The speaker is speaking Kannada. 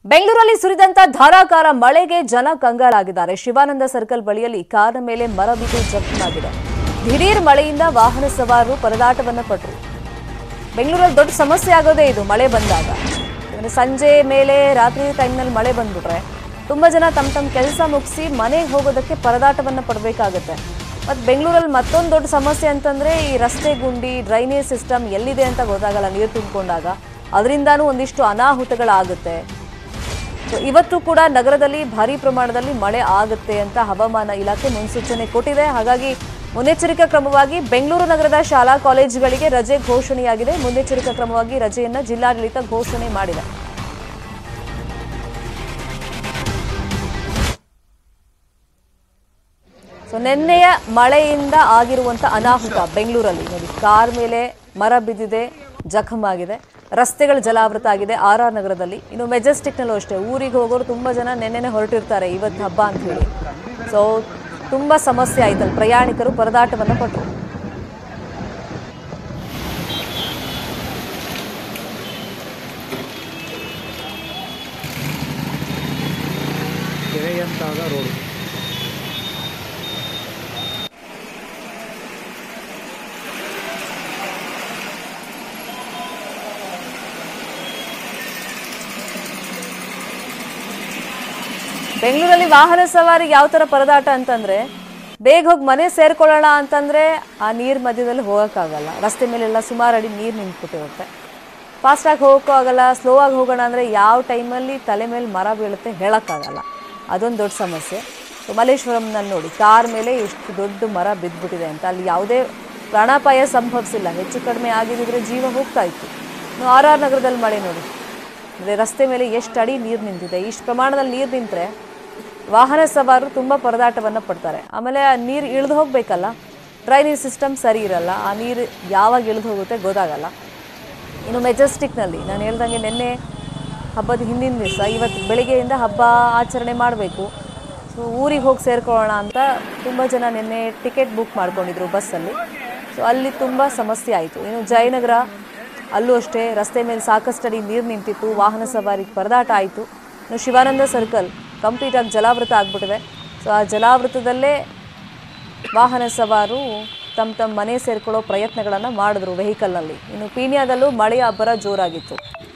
ಬೆಂಗಳೂರಲ್ಲಿ ಸುರಿದಂತ ಧಾರಾಕಾರ ಮಳೆಗೆ ಜನ ಕಂಗಾಲಾಗಿದ್ದಾರೆ. ಶಿವಾನಂದ ಸರ್ಕಲ್ ಬಳಿಯಲ್ಲಿ ಕಾರಿನ ಮೇಲೆ ಮರ ಬಿದ್ದು ಜಖಮಾಗಿದೆ. ದಿಢೀರ್ ಮಳೆಯಿಂದ ವಾಹನ ಸವಾರರು ಪರದಾಟವನ್ನ ಪಟ್ಟರು. ಬೆಂಗಳೂರಲ್ಲಿ ದೊಡ್ಡ ಸಮಸ್ಯೆ ಆಗೋದೇ ಇದು ಮಳೆ ಬಂದಾಗ. ಸಂಜೆ ಮೇಲೆ ರಾತ್ರಿ ಟೈಮ್ನಲ್ಲಿ ಮಳೆ ಬಂದ್ಬಿಟ್ರೆ ತುಂಬಾ ಜನ ತಮ್ಮ ಕೆಲಸ ಮುಗಿಸಿ ಮನೆಗೆ ಹೋಗೋದಕ್ಕೆ ಪರದಾಟವನ್ನ ಪಡಬೇಕಾಗುತ್ತೆ. ಮತ್ತು ಬೆಂಗಳೂರಲ್ಲಿ ಮತ್ತೊಂದು ದೊಡ್ಡ ಸಮಸ್ಯೆ ಅಂತಂದ್ರೆ ಈ ರಸ್ತೆ ಗುಂಡಿ ಡ್ರೈನೇಜ್ ಸಿಸ್ಟಮ್ ಎಲ್ಲಿದೆ ಅಂತ ಗೊತ್ತಾಗಲ್ಲ. ನೀರು ತುಂಬಿಕೊಂಡಾಗ ಅದರಿಂದಾನೂ ಒಂದಿಷ್ಟು ಅನಾಹುತಗಳಾಗುತ್ತೆ. ಇವತ್ತು ಕೂಡ ನಗರದಲ್ಲಿ ಭಾರೀ ಪ್ರಮಾಣದಲ್ಲಿ ಮಳೆ ಆಗುತ್ತೆ ಅಂತ ಹವಾಮಾನ ಇಲಾಖೆ ಮುನ್ಸೂಚನೆ ಕೊಟ್ಟಿದೆ. ಹಾಗಾಗಿ ಮುನ್ನೆಚ್ಚರಿಕಾ ಕ್ರಮವಾಗಿ ಬೆಂಗಳೂರು ನಗರದ ಶಾಲಾ ಕಾಲೇಜುಗಳಿಗೆ ರಜೆ ಘೋಷಣೆಯಾಗಿದೆ. ಮುನ್ನೆಚ್ಚರಿಕಾ ಕ್ರಮವಾಗಿ ರಜೆಯನ್ನ ಜಿಲ್ಲಾಡಳಿತ ಘೋಷಣೆ ಮಾಡಿದೆ. ನಿನ್ನೆಯ ಮಳೆಯಿಂದ ಆಗಿರುವಂತ ಅನಾಹುತ ಬೆಂಗಳೂರಲ್ಲಿ ನೋಡಿ, ಕಾರ್ ಮೇಲೆ ಮರ ಬಿದ್ದಿದೆ, ಜಖಮಾಗಿದೆ, ರಸ್ತೆಗಳು ಜಲಾವೃತ ಆಗಿದೆ RR ನಗರದಲ್ಲಿ. ಇನ್ನು ಮೆಜೆಸ್ಟಿಕ್ನಲ್ಲೂ ಅಷ್ಟೇ ಊರಿಗೆ ಹೋಗೋರು ತುಂಬ ಜನ ನೆನ್ನೆನೆ ಹೊರಟಿರ್ತಾರೆ ಇವತ್ತು ಹಬ್ಬ ಅಂತ ಹೇಳಿ. ಸೊ ತುಂಬ ಸಮಸ್ಯೆ ಆಯ್ತಲ್ಲ, ಪ್ರಯಾಣಿಕರು ಪರದಾಟವನ್ನು ಪಟ್ಟರು. ಕೆರೆಯಂತಾದ ರೋಡ್ ಬೆಂಗಳೂರಲ್ಲಿ ವಾಹನ ಸವಾರಿಗೆ ಯಾವ ಥರ ಪರದಾಟ ಅಂತಂದರೆ, ಬೇಗ ಹೋಗಿ ಮನೆ ಸೇರ್ಕೊಳ್ಳೋಣ ಅಂತಂದರೆ ಆ ನೀರು ಮಧ್ಯದಲ್ಲಿ ಹೋಗೋಕ್ಕಾಗಲ್ಲ. ರಸ್ತೆ ಮೇಲೆಲ್ಲ ಸುಮಾರು ಅಡಿ ನೀರು ನಿಂತ್ಬಿಟ್ಟಿರುತ್ತೆ. ಫಾಸ್ಟಾಗಿ ಹೋಗೋಕ್ಕೂ ಆಗಲ್ಲ. ಸ್ಲೋ ಆಗಿ ಹೋಗೋಣ ಅಂದರೆ ಯಾವ ಟೈಮಲ್ಲಿ ತಲೆ ಮೇಲೆ ಮರ ಬೀಳುತ್ತೆ ಹೇಳೋಕ್ಕಾಗಲ್ಲ. ಅದೊಂದು ದೊಡ್ಡ ಸಮಸ್ಯೆ. ಮಲ್ಲೇಶ್ವರಂನಲ್ಲಿ ನೋಡಿ, ಕಾರ್ ಮೇಲೆ ಎಷ್ಟು ದೊಡ್ಡ ಮರ ಬಿದ್ದುಬಿಟ್ಟಿದೆ ಅಂತ. ಅಲ್ಲಿ ಯಾವುದೇ ಪ್ರಾಣಾಪಾಯ ಸಂಭವಿಸಿಲ್ಲ. ಹೆಚ್ಚು ಕಡಿಮೆ ಆಗಿದ್ದರೆ ಜೀವ ಹೋಗ್ತಾ ಇತ್ತು. ಇನ್ನು RR ನಗರದಲ್ಲಿ ಮಳೆ ನೋಡಿ, ಅಂದರೆ ರಸ್ತೆ ಮೇಲೆ ಎಷ್ಟು ಅಡಿ ನೀರು ನಿಂತಿದೆ. ಇಷ್ಟು ಪ್ರಮಾಣದಲ್ಲಿ ನೀರು ನಿಂತರೆ ವಾಹನ ಸವಾರರು ತುಂಬ ಪರದಾಟವನ್ನು ಪಡ್ತಾರೆ. ಆಮೇಲೆ ಆ ನೀರು ಇಳಿದು ಹೋಗಬೇಕಲ್ಲ, ಡ್ರೈನೇಜ್ ಸಿಸ್ಟಮ್ ಸರಿ ಇರಲ್ಲ. ಆ ನೀರು ಯಾವಾಗ ಇಳಿದು ಹೋಗುತ್ತೆ ಗೊತ್ತಾಗಲ್ಲ. ಇನ್ನು ಮೆಜೆಸ್ಟಿಕ್ನಲ್ಲಿ ನಾನು ಹೇಳ್ದಂಗೆ ನಿನ್ನೆ ಹಬ್ಬದ ಹಿಂದಿನ ದಿವಸ ಇವತ್ತು ಬೆಳಿಗ್ಗೆಯಿಂದ ಹಬ್ಬ ಆಚರಣೆ ಮಾಡಬೇಕು. ಸೊ ಊರಿಗೆ ಹೋಗಿ ಸೇರ್ಕೊಳ್ಳೋಣ ಅಂತ ತುಂಬ ಜನ ನಿನ್ನೆ ಟಿಕೆಟ್ ಬುಕ್ ಮಾಡ್ಕೊಂಡಿದ್ರು ಬಸ್ಸಲ್ಲಿ. ಸೊ ಅಲ್ಲಿ ತುಂಬ ಸಮಸ್ಯೆ ಆಯಿತು. ಇನ್ನು ಜಯನಗರ ಅಲ್ಲೂ ಅಷ್ಟೇ ರಸ್ತೆ ಮೇಲೆ ಸಾಕಷ್ಟು ಅಡಿ ನೀರು ನಿಂತಿತ್ತು, ವಾಹನ ಸವಾರಿಗೆ ಪರದಾಟ ಆಯಿತು. ಇನ್ನು ಶಿವಾನಂದ ಸರ್ಕಲ್ ಕಂಪ್ಲೀಟಾಗಿ ಜಲಾವೃತ ಆಗಿಬಿಟ್ಟಿದೆ. ಸೊ ಆ ಜಲಾವೃತದಲ್ಲೇ ವಾಹನ ಸವಾರು ತಮ್ಮ ಮನೆ ಸೇರ್ಕೊಳ್ಳೋ ಪ್ರಯತ್ನಗಳನ್ನು ಮಾಡಿದ್ರು ವೆಹಿಕಲ್ನಲ್ಲಿ. ಇನ್ನು ಪೀಣ್ಯದಲ್ಲೂ ಮಳೆಯ ಅಬ್ಬರ ಜೋರಾಗಿತ್ತು.